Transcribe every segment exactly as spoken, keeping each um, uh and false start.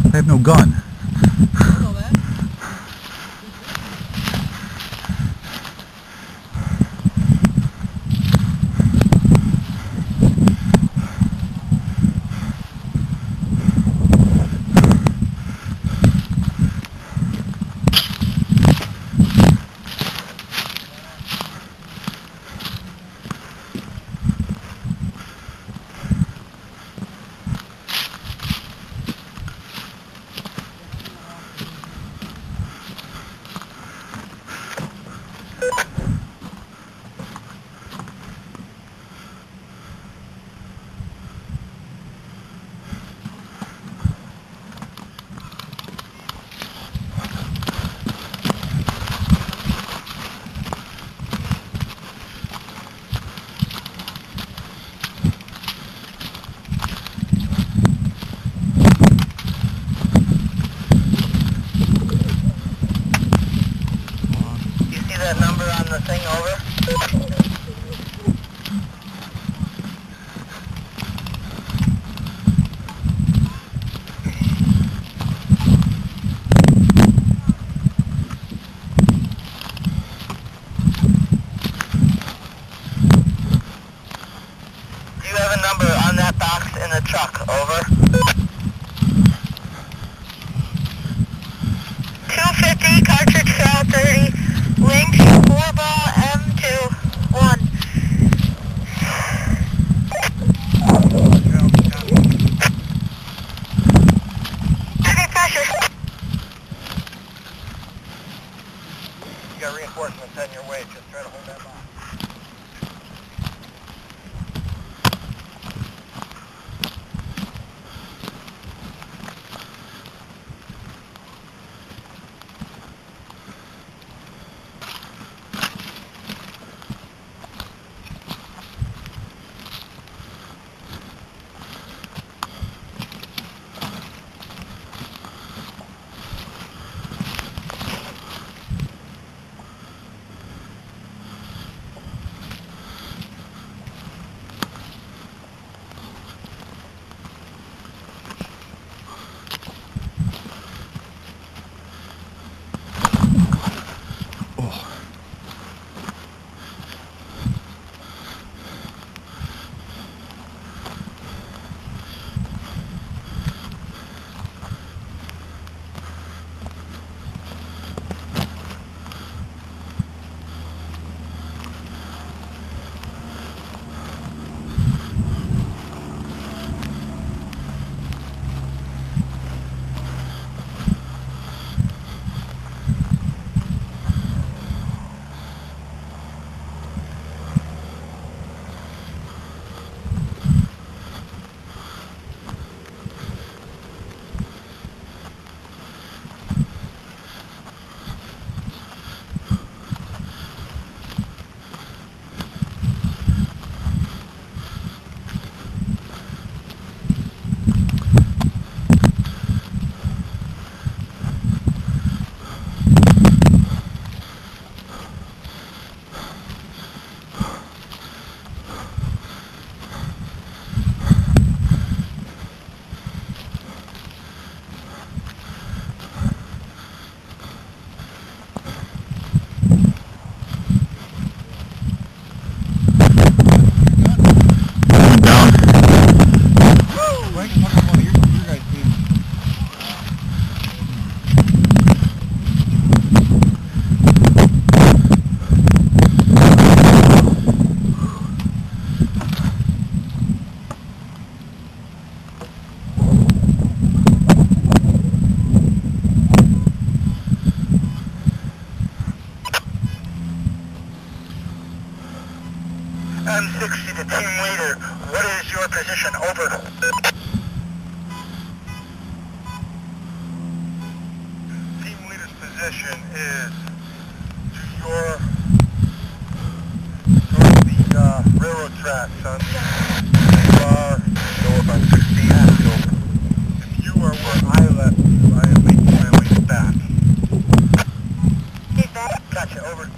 I have no gun. Thing over. Do you have a number on that box in the truck? Over. two fifty, cartridge foul thirty, lynx, four ball, M two, one. Heavy pressure. You got reinforcements heading your way, just try to hold that box. M sixty to team leader, what is your position? Over. Team leader's position is to your, towards the uh, railroad tracks, son. You are north on sixteen Asheville. If you are where I left you, I am making my way back. Gotcha, over.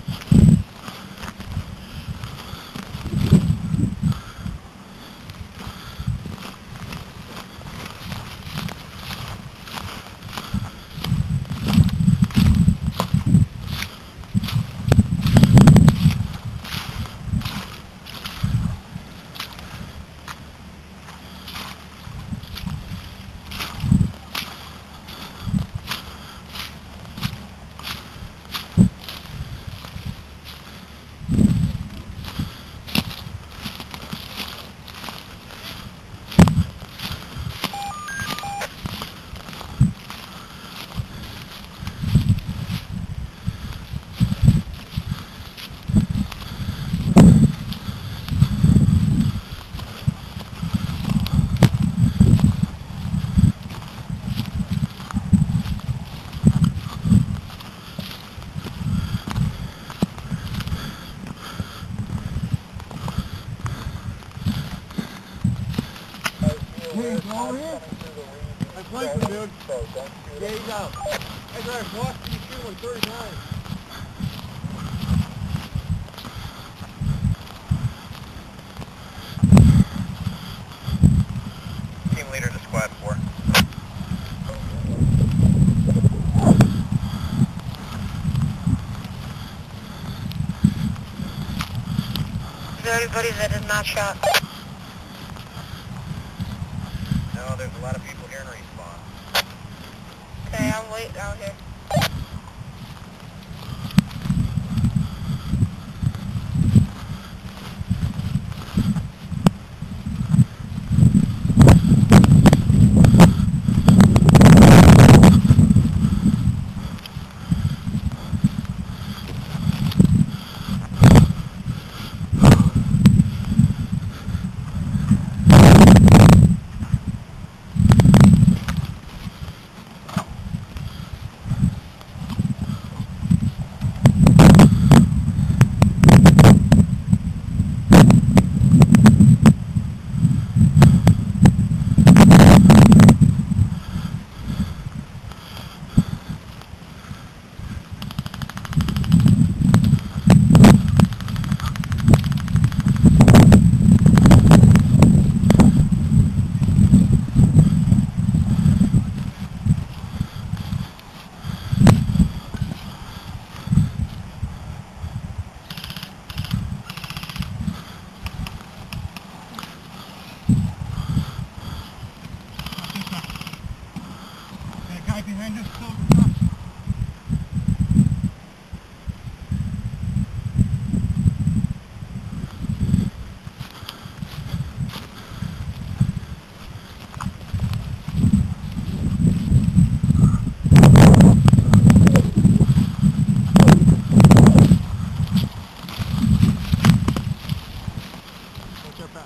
Hey, go over here. I played him, dude. There you go. That's right, Boston, you shoot one thirty-nine. Team leader to squad four. Is there anybody that is not shot? No, there's a lot of people here in respawn. Okay, I'm waiting out here. Behind us, so watch your back.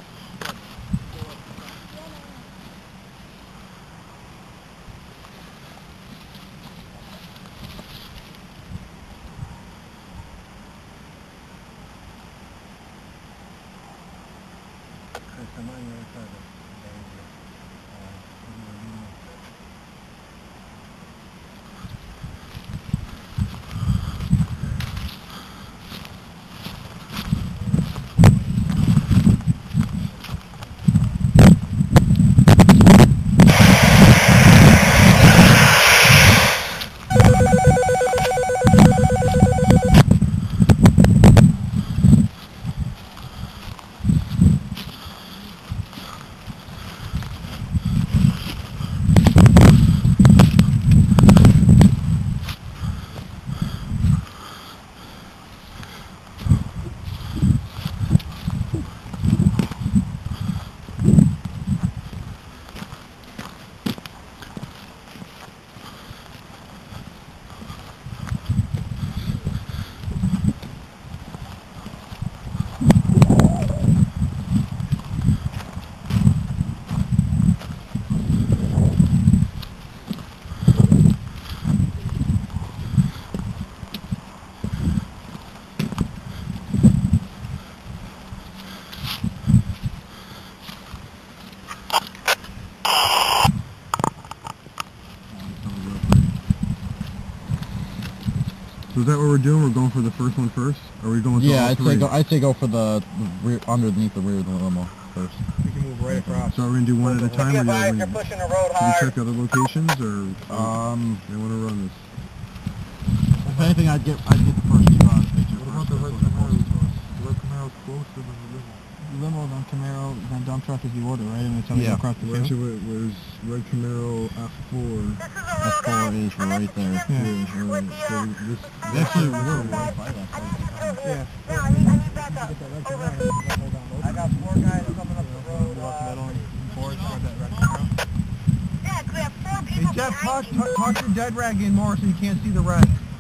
is that what we're doing? We're going for the first one first? Or are we going with Yeah, all I'd three? say go. I'd say go for the, the rear, underneath the rear of the limo first. We can move right across. So we're gonna do one at a time, or do Advise, we you're pushing the road should we hard. check other locations, or Um, they want to run this? If anything, I'd get I'd get the first two on picture What first. about the That's red what Camaro? closest to us. The red Camaro's closer than the limo. Limo, then Camaro, then dump truck is the order, right? And it's how we Yeah. go across the Where's, field. it- where's red Camaro F four? F four is right there. Yeah, right. So this, Actually, we're right by that place. yeah. No, I need, I need backup. Over. I got four guys coming up the road. Walk Uh, middle and forward toward that red Camaro. Yeah, we have four Hey people Jeff, behind talk, you. talk your dead rag in more so you can't see the red.